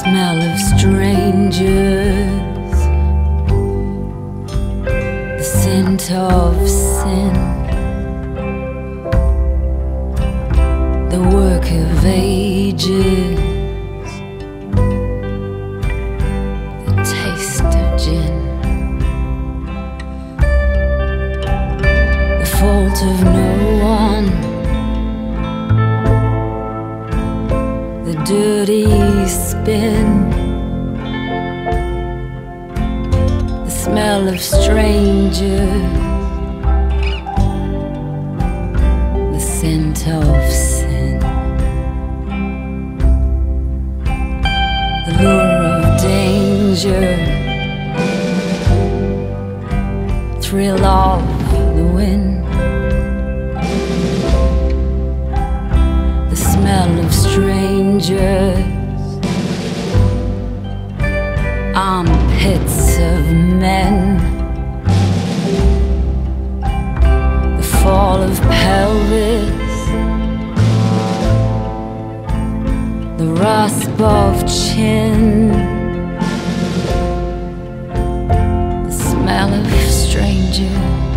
smell of strangers, the scent of sin, the work of ages, the taste of gin, the fault of no one, the dirty spin, the smell of strangers, the scent of sin, the lure of danger, thrill of the wind, the smell of strangers, armpits of men, the fall of pelvis, the rasp of chin, the smell of strangers.